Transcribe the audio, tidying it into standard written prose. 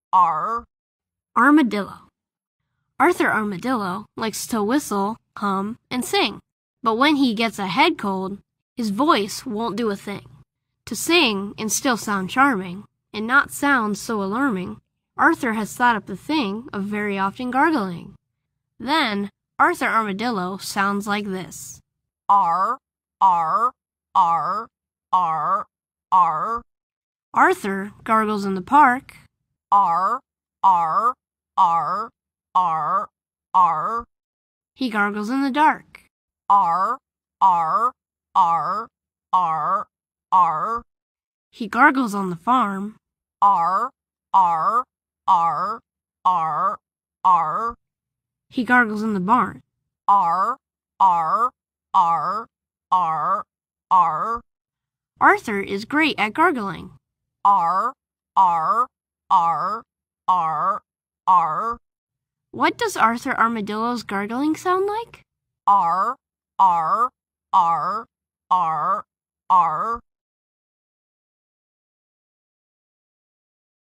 R. Armadillo. Arthur Armadillo likes to whistle, hum, and sing. But when he gets a head cold, his voice won't do a thing. To sing and still sound charming, and not sound so alarming, Arthur has thought up the thing of very often gargling. Then, Arthur Armadillo sounds like this. R. R. R. R. R. Arthur gargles in the park. R. R. R. R. R. He gargles in the dark. R. R. R. R. R. He gargles on the farm. R. R. R. R. R. He gargles in the barn. R. R. R. R. R. Arthur is great at gargling. R. R. R. R. R. What does Arthur Armadillo's gargling sound like? R. R. R. R. R.